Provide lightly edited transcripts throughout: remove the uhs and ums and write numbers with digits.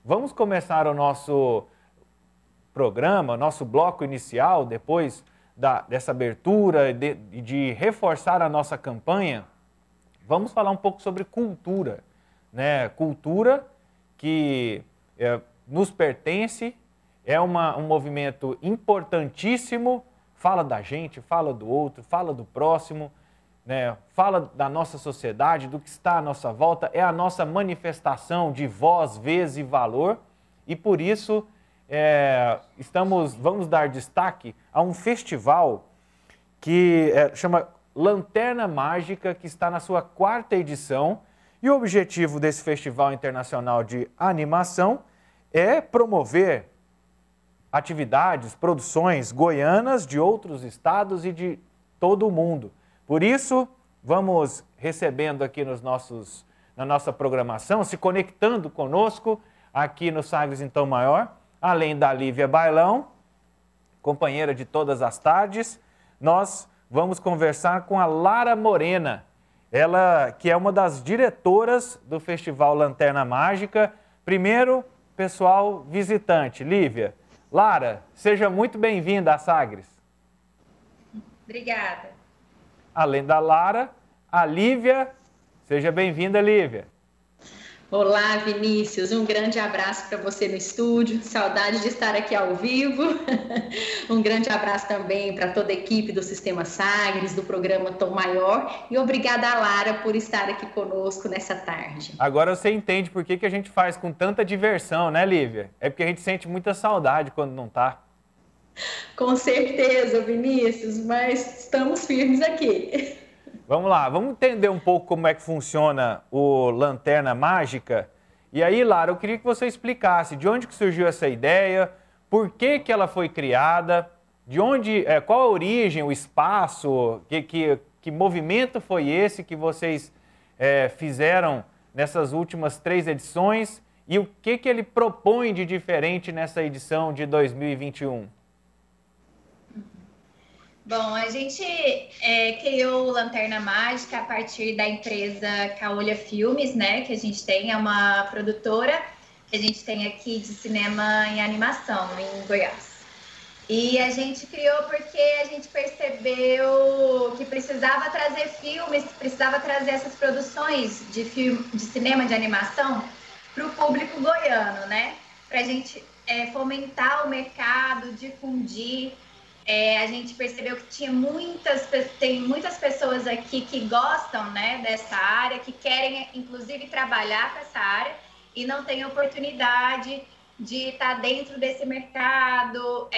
vamos começar o nosso programa, nosso bloco inicial, depois dessa abertura, de reforçar a nossa campanha. Vamos falar um pouco sobre cultura, né? Cultura que nos pertence, é um movimento importantíssimo, fala da gente, fala do outro, fala do próximo, né? Fala da nossa sociedade, do que está à nossa volta, é a nossa manifestação de voz, vez e valor, e por isso vamos dar destaque a um festival que chama Lanterna Mágica, que está na sua 4ª edição, e o objetivo desse Festival Internacional de Animação é promover atividades, produções goianas de outros estados e de todo o mundo. Por isso, vamos recebendo aqui na nossa programação, se conectando conosco aqui no Sagres em Tom Maior, além da Lívia Bailão, companheira de todas as tardes, nós vamos conversar com a Lara Morena, ela que é uma das diretoras do Festival Lanterna Mágica. Primeiro, pessoal visitante, Lívia. Lara, seja muito bem-vinda a Sagres. Obrigada. Além da Lara, a Lívia. Seja bem-vinda, Lívia. Olá, Vinícius. Um grande abraço para você no estúdio. Saudade de estar aqui ao vivo. Um grande abraço também para toda a equipe do Sistema Sagres, do programa Tom Maior. E obrigada a Lara por estar aqui conosco nessa tarde. Agora você entende por que a gente faz com tanta diversão, né, Lívia? É porque a gente sente muita saudade quando não está. Com certeza, Vinícius, mas estamos firmes aqui. Vamos lá, vamos entender um pouco como é que funciona o Lanterna Mágica. E aí, Lara, eu queria que você explicasse de onde que surgiu essa ideia, por que ela foi criada, qual a origem, o espaço, que movimento foi esse que vocês fizeram nessas últimas 3 edições e o que ele propõe de diferente nessa edição de 2021. Bom, a gente criou o Lanterna Mágica a partir da empresa Caolha Filmes, né? Que a gente tem, é uma produtora que a gente tem aqui de cinema em animação, em Goiás. E a gente criou porque a gente percebeu que precisava trazer filmes, precisava trazer essas produções de cinema de animação para o público goiano, né? Para a gente fomentar o mercado, difundir. A gente percebeu que tem muitas pessoas aqui que gostam, né, dessa área, que querem, inclusive, trabalhar com essa área e não têm oportunidade de estar dentro desse mercado,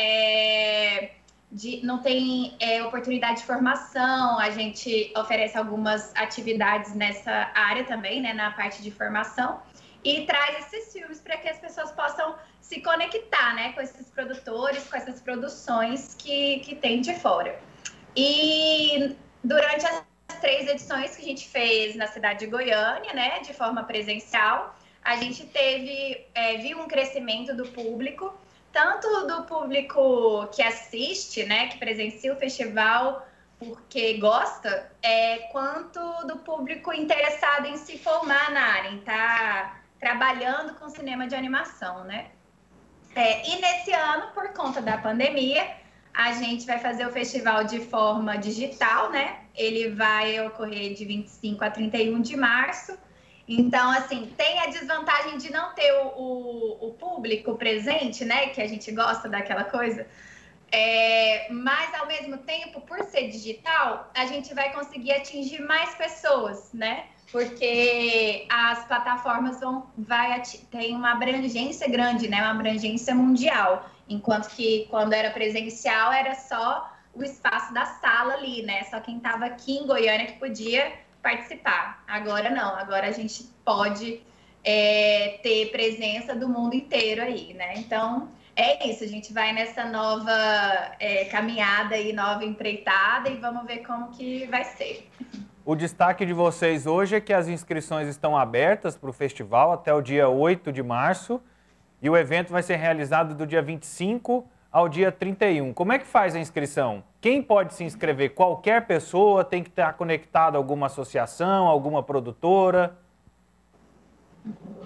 não tem oportunidade de formação. A gente oferece algumas atividades nessa área também, né, na parte de formação, e traz esses filmes para que as pessoas possam se conectar, né, com esses produtores, com essas produções que tem de fora. E durante as 3 edições que a gente fez na cidade de Goiânia, né, de forma presencial, a gente viu um crescimento do público, tanto do público que assiste, né, que presencia o festival porque gosta, quanto do público interessado em se formar na área, em estar trabalhando com cinema de animação, né? E nesse ano, por conta da pandemia, a gente vai fazer o festival de forma digital, né? Ele vai ocorrer de 25 a 31 de março. Então, assim, tem a desvantagem de não ter o público presente, né? Que a gente gosta daquela coisa. Mas, ao mesmo tempo, por ser digital, a gente vai conseguir atingir mais pessoas, né? Porque as plataformas têm uma abrangência grande, né? Uma abrangência mundial. Enquanto que, quando era presencial, era só o espaço da sala ali, né? Só quem estava aqui em Goiânia que podia participar. Agora não, agora a gente pode ter presença do mundo inteiro aí, né? Então, é isso, a gente vai nessa nova caminhada e nova empreitada e vamos ver como que vai ser. O destaque de vocês hoje é que as inscrições estão abertas para o festival até o dia 8 de março e o evento vai ser realizado do dia 25 ao dia 31. Como é que faz a inscrição? Quem pode se inscrever? Qualquer pessoa? Tem que estar conectado a alguma associação, alguma produtora?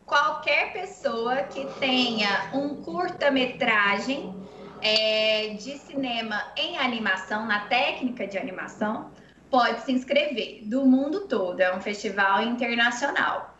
qualquer pessoa que tenha um curta-metragem de cinema em animação, na técnica de animação, pode se inscrever, do mundo todo. É um festival internacional.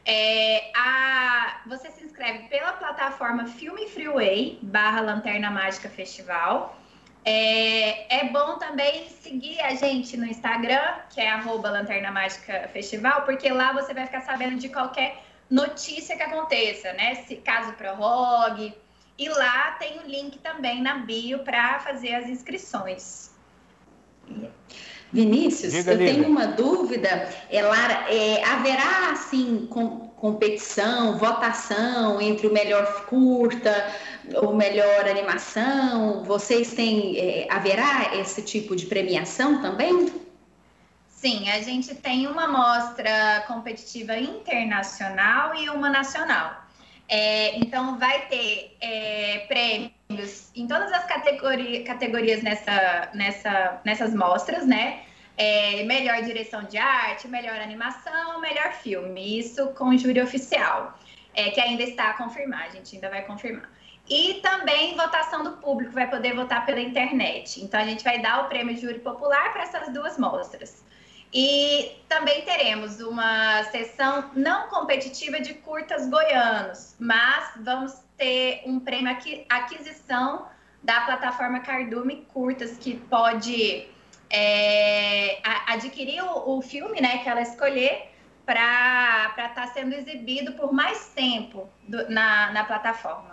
Você se inscreve pela plataforma Filme Freeway, /Lanterna Mágica Festival. É bom também seguir a gente no Instagram, que é @Lanterna Mágica Festival, porque lá você vai ficar sabendo de qualquer notícia que aconteça, né? Se caso prorrogue. E lá tem o link também na bio para fazer as inscrições. Vinícius, eu tenho uma dúvida, Lara, haverá assim competição, votação entre o melhor curta, o melhor animação? Vocês têm, haverá esse tipo de premiação também? Sim, a gente tem uma mostra competitiva internacional e uma nacional. Então, vai ter prêmios em todas as categorias nessas mostras, né? Melhor direção de arte, melhor animação, melhor filme. Isso com júri oficial, que ainda está a confirmar, a gente ainda vai confirmar. E também votação do público, vai poder votar pela internet. Então, a gente vai dar o prêmio de júri popular para essas duas mostras. E também teremos uma sessão não competitiva de curtas goianos, mas vamos ter um prêmio aquisição da plataforma Cardume Curtas, que pode adquirir o filme, né, que ela escolher para estar sendo exibido por mais tempo na plataforma.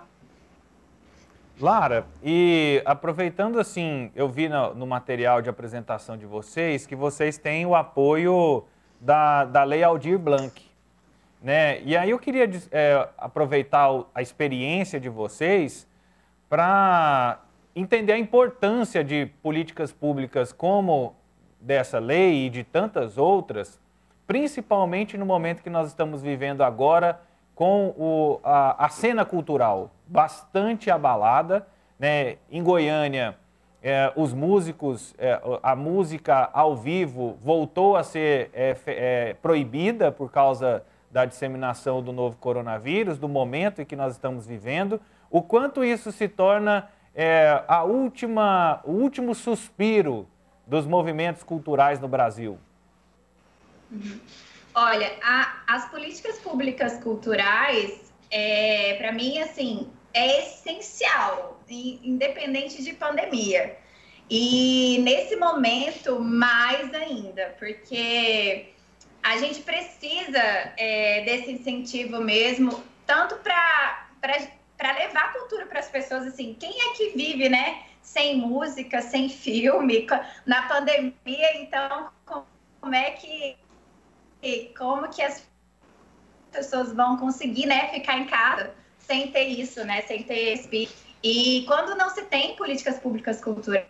Lara, e aproveitando assim, eu vi no material de apresentação de vocês que vocês têm o apoio da Lei Aldir Blanc, né? E aí eu queria aproveitar a experiência de vocês para entender a importância de políticas públicas como dessa lei e de tantas outras, principalmente no momento que nós estamos vivendo agora, com a cena cultural bastante abalada, né? Em Goiânia, os músicos, a música ao vivo voltou a ser proibida por causa da disseminação do novo coronavírus, do momento em que nós estamos vivendo. O quanto isso se torna o último suspiro dos movimentos culturais no Brasil? Olha, as políticas públicas culturais, para mim, assim, é essencial, independente de pandemia. E nesse momento, mais ainda, porque a gente precisa desse incentivo mesmo, tanto para levar a cultura para as pessoas, assim, quem é que vive, né, sem música, sem filme, na pandemia, então, como que as pessoas vão conseguir, né, ficar em casa sem ter isso, né, sem ter esse... E quando não se tem políticas públicas culturais,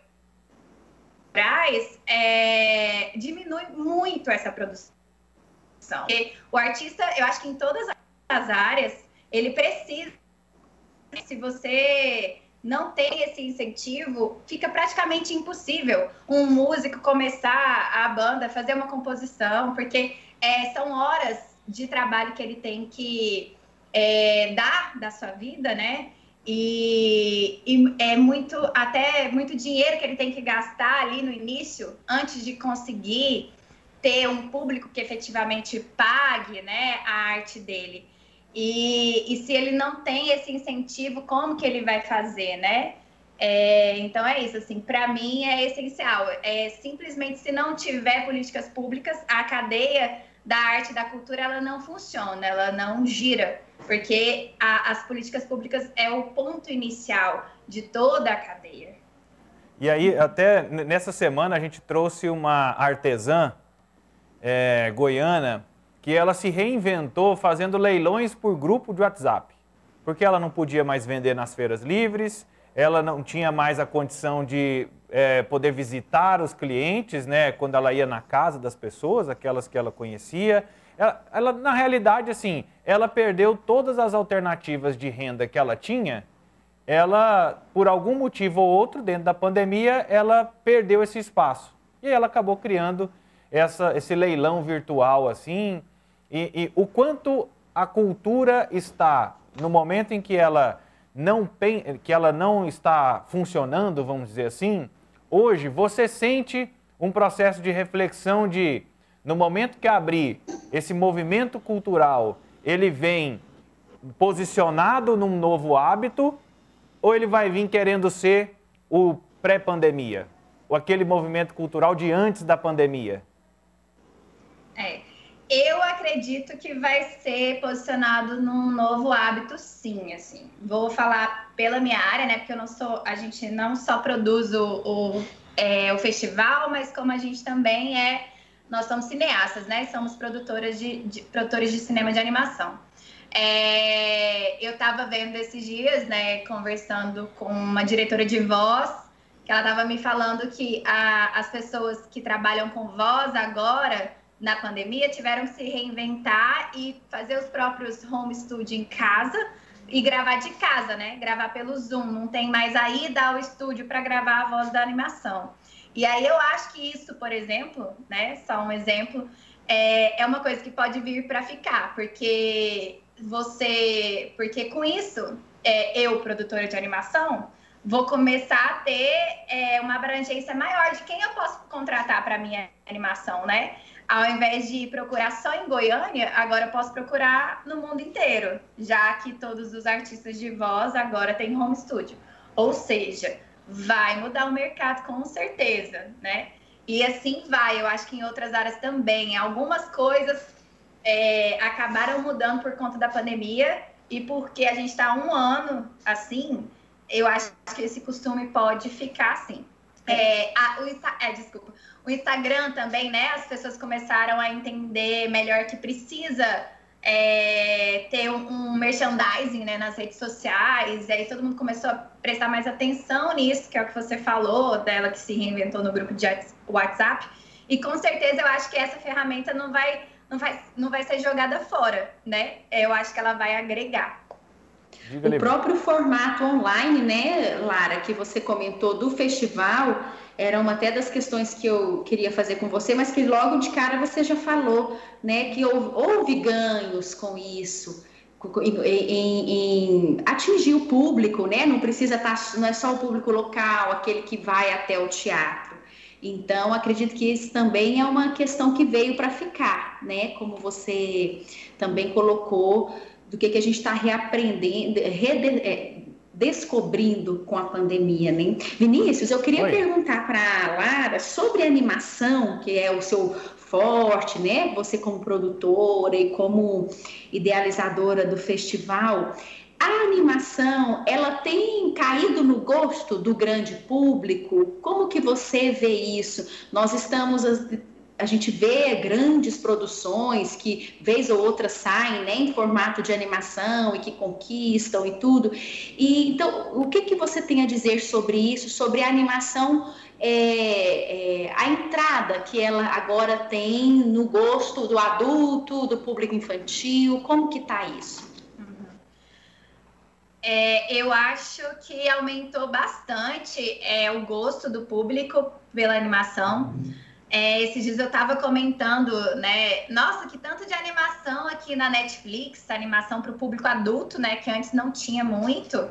diminui muito essa produção. Porque o artista, eu acho que em todas as áreas, ele precisa, se você não tem esse incentivo, fica praticamente impossível um músico começar a banda, fazer uma composição, porque são horas de trabalho que ele tem que dar da sua vida, né? E é muito dinheiro que ele tem que gastar ali no início, antes de conseguir ter um público que efetivamente pague, né, a arte dele. E se ele não tem esse incentivo, como que ele vai fazer, né? Então é isso, assim, para mim é essencial. Simplesmente, se não tiver políticas públicas, a cadeia da arte e da cultura, ela não funciona, ela não gira, porque as políticas públicas é o ponto inicial de toda a cadeia. E aí, até nessa semana, a gente trouxe uma artesã goiana, que ela se reinventou fazendo leilões por grupo de WhatsApp, porque ela não podia mais vender nas feiras livres, ela não tinha mais a condição de poder visitar os clientes, né, quando ela ia na casa das pessoas, aquelas que ela conhecia. Ela, na realidade, assim, ela perdeu todas as alternativas de renda que ela tinha. Ela, por algum motivo ou outro, dentro da pandemia, ela perdeu esse espaço. E ela acabou criando esse leilão virtual, assim, e o quanto a cultura está, no momento em que ela não está funcionando, vamos dizer assim, hoje você sente um processo de reflexão de, no momento que abrir esse movimento cultural, ele vem posicionado num novo hábito ou ele vai vir querendo ser o pré-pandemia? Ou aquele movimento cultural de antes da pandemia? Eu acredito que vai ser posicionado num novo hábito, sim, assim. Vou falar pela minha área, né? Porque a gente não só produz o festival, mas como a gente também nós somos cineastas, né? Somos produtores de cinema de animação. Eu estava vendo esses dias, né? Conversando com uma diretora de voz, que ela estava me falando que as pessoas que trabalham com voz agora, na pandemia, tiveram que se reinventar e fazer os próprios home studio em casa e gravar de casa, né? Gravar pelo Zoom. Não tem mais a ida ao estúdio para gravar a voz da animação. E aí eu acho que isso, por exemplo, né? Só um exemplo, é uma coisa que pode vir para ficar, porque com isso, eu, produtora de animação, vou começar a ter uma abrangência maior de quem eu posso contratar para minha animação, né? Ao invés de procurar só em Goiânia, agora eu posso procurar no mundo inteiro, já que todos os artistas de voz agora têm home studio. Ou seja, vai mudar o mercado com certeza, né? E assim vai, eu acho que em outras áreas também. Algumas coisas acabaram mudando por conta da pandemia e porque a gente está há um ano assim, eu acho que esse costume pode ficar assim. O Instagram também, né? As pessoas começaram a entender melhor que precisa ter um merchandising, né, nas redes sociais. E aí todo mundo começou a prestar mais atenção nisso, que é o que você falou, dela que se reinventou no grupo de WhatsApp. E com certeza eu acho que essa ferramenta não vai ser jogada fora, né? Eu acho que ela vai agregar. O próprio formato online, né, Lara, que você comentou do festival, era uma até das questões que eu queria fazer com você, mas que logo de cara você já falou, né, que houve ganhos com isso, em atingir o público, né, não é só o público local, aquele que vai até o teatro. Então, acredito que isso também é uma questão que veio para ficar, né, como você também colocou, do que a gente está reaprendendo, descobrindo com a pandemia, né? Vinícius, eu queria perguntar para a Lara sobre a animação, que é o seu forte, né? Você como produtora e como idealizadora do festival. A animação, ela tem caído no gosto do grande público? Como que você vê isso? A gente vê grandes produções que, vez ou outra, saem, né, em formato de animação e que conquistam e tudo. Então, o que você tem a dizer sobre isso, sobre a animação, a entrada que ela agora tem no gosto do adulto, do público infantil? Como que está isso? Eu acho que aumentou bastante o gosto do público pela animação. Esses dias eu estava comentando, né? Nossa, que tanto de animação aqui na Netflix, animação para o público adulto, né? Que antes não tinha muito.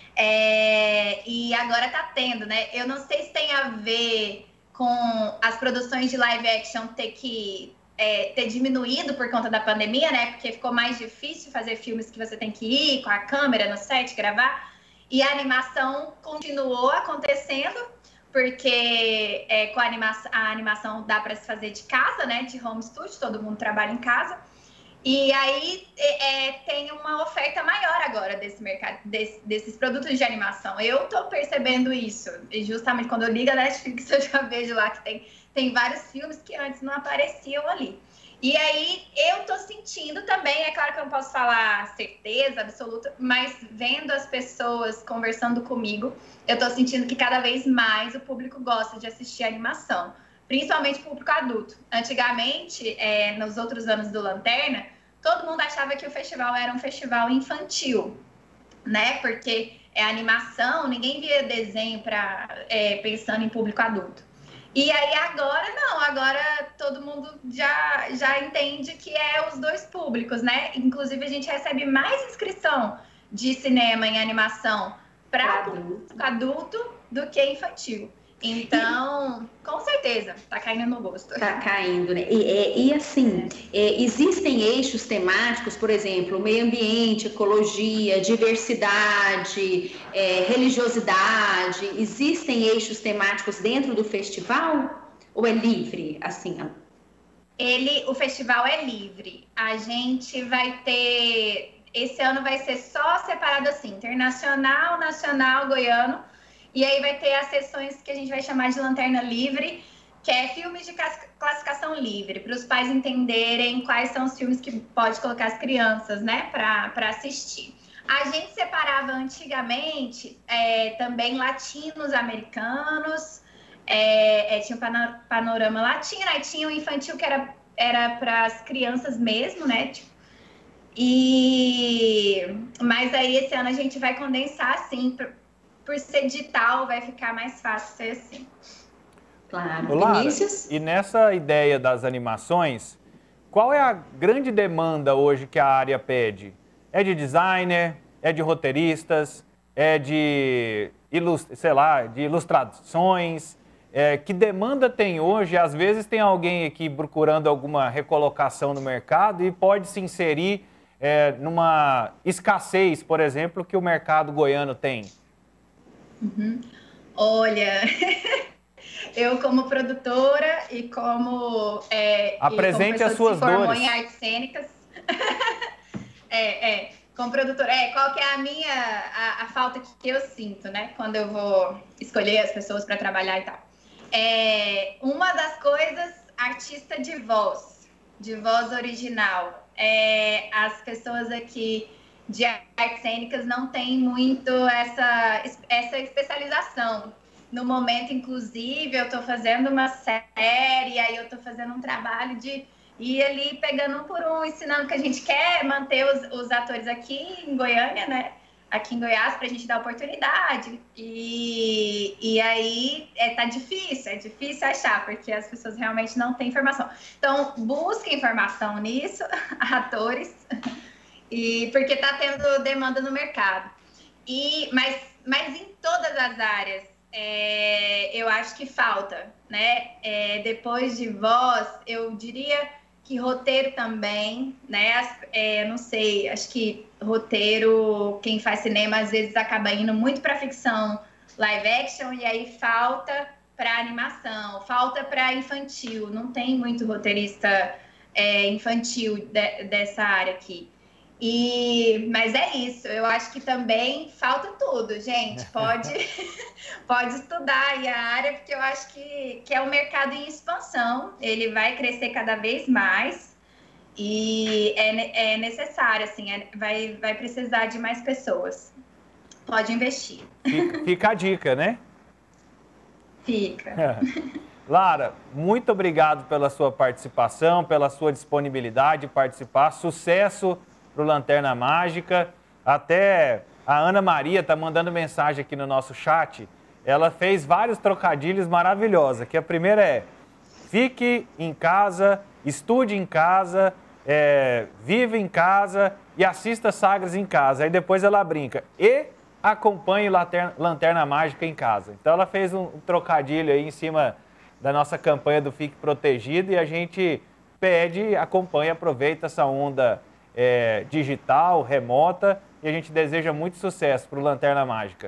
E agora tá tendo, né? Eu não sei se tem a ver com as produções de live action ter diminuído por conta da pandemia, né? Porque ficou mais difícil fazer filmes que você tem que ir com a câmera no set, gravar. E a animação continuou acontecendo, porque com a animação dá para se fazer de casa, né? De home studio, todo mundo trabalha em casa. E aí tem uma oferta maior agora desse mercado, desses produtos de animação. Eu tô percebendo isso. E justamente quando eu ligo a Netflix, eu já vejo lá que tem vários filmes que antes não apareciam ali. E aí eu tô sentindo também, é claro que eu não posso falar certeza absoluta, mas vendo as pessoas conversando comigo, eu tô sentindo que cada vez mais o público gosta de assistir animação, principalmente o público adulto. Antigamente, nos outros anos do Lanterna, todo mundo achava que o festival era um festival infantil, né? Porque é animação, ninguém via desenho pensando em público adulto. E aí agora não, agora todo mundo já entende que é os dois públicos, né? Inclusive a gente recebe mais inscrição de cinema em animação para adulto do que infantil. Então, com certeza, tá caindo no gosto. Tá caindo, né? E assim, existem eixos temáticos, por exemplo, meio ambiente, ecologia, diversidade, religiosidade. Existem eixos temáticos dentro do festival? Ou é livre, assim? O festival é livre. A gente vai ter... Esse ano vai ser só separado assim, internacional, nacional, goiano. E aí vai ter as sessões que a gente vai chamar de lanterna livre, que é filmes de classificação livre, para os pais entenderem quais são os filmes que pode colocar as crianças, né, para assistir. A gente separava antigamente também latinos, americanos, tinha o panorama latino, aí tinha o infantil que era para as crianças mesmo, né, mas aí esse ano a gente vai condensar assim, por ser digital, vai ficar mais fácil ser assim. Claro. Lara, Vinícius? e nessa ideia das animações, qual é a grande demanda hoje que a área pede? É de designer? É de roteiristas? É de, de ilustrações? Que demanda tem hoje? Às vezes tem alguém aqui procurando alguma recolocação no mercado e pode se inserir numa escassez, por exemplo, que o mercado goiano tem. Uhum. Olha, eu como produtora e como apresente as suas dores. Formou em artes cênicas, como produtora, qual que é a falta que eu sinto, né, quando eu vou escolher as pessoas para trabalhar e tal. Uma das coisas, artista de voz original. As pessoas aqui de artes cênicas não tem muito essa especialização. No momento, inclusive, eu estou fazendo uma série, aí eu estou fazendo um trabalho de ir ali pegando um por um, ensinando que a gente quer manter os atores aqui em Goiânia, né? Aqui em Goiás, para a gente dar oportunidade. E aí tá difícil, é difícil achar, porque as pessoas realmente não têm informação. Então, busquem informação nisso, atores, porque está tendo demanda no mercado. Mas em todas as áreas, eu acho que falta, né? Depois de voz, eu diria que roteiro também, né? Não sei, acho que roteiro, quem faz cinema, às vezes acaba indo muito para ficção live action, e aí falta para animação, falta para infantil. Não tem muito roteirista infantil dessa área aqui. Mas é isso, eu acho que também falta tudo, gente. Pode estudar aí a área, porque eu acho que é um mercado em expansão, ele vai crescer cada vez mais e é necessário, assim, vai precisar de mais pessoas. Pode investir. Fica a dica, né? Fica. Lara, muito obrigado pela sua participação, pela sua disponibilidade de participar. Sucesso para o Lanterna Mágica. Até a Ana Maria está mandando mensagem aqui no nosso chat. Ela fez vários trocadilhos maravilhosos. Que a primeira é: fique em casa, estude em casa, viva em casa e assista Sagres em casa. Aí depois ela brinca: e acompanhe Lanterna Mágica em casa. Então ela fez um trocadilho aí em cima da nossa campanha do Fique Protegido, e a gente pede, acompanhe, aproveita essa onda digital, remota, e a gente deseja muito sucesso para o Lanterna Mágica.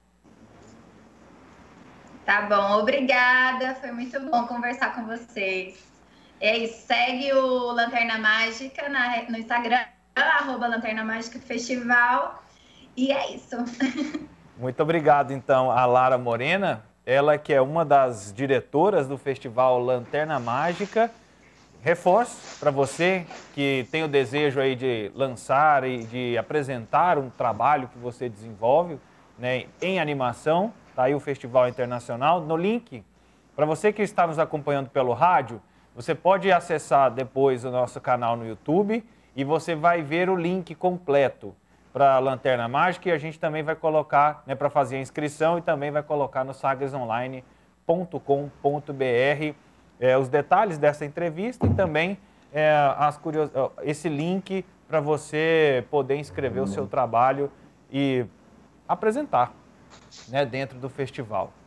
Tá bom, obrigada, foi muito bom conversar com vocês. É isso, segue o Lanterna Mágica no Instagram, @Lanterna Mágica Festival, e é isso. Muito obrigado, então, a Lara Morena, ela que é uma das diretoras do Festival Lanterna Mágica. Reforço para você que tem o desejo aí de lançar e de apresentar um trabalho que você desenvolve, né, em animação, tá aí o Festival Internacional. No link, para você que está nos acompanhando pelo rádio, você pode acessar depois o nosso canal no YouTube e você vai ver o link completo para a Lanterna Mágica, e a gente também vai colocar, né, para fazer a inscrição, e também vai colocar no sagresonline.com.br. os detalhes dessa entrevista e também esse link para você poder inscrever o seu trabalho e apresentar, né, dentro do festival.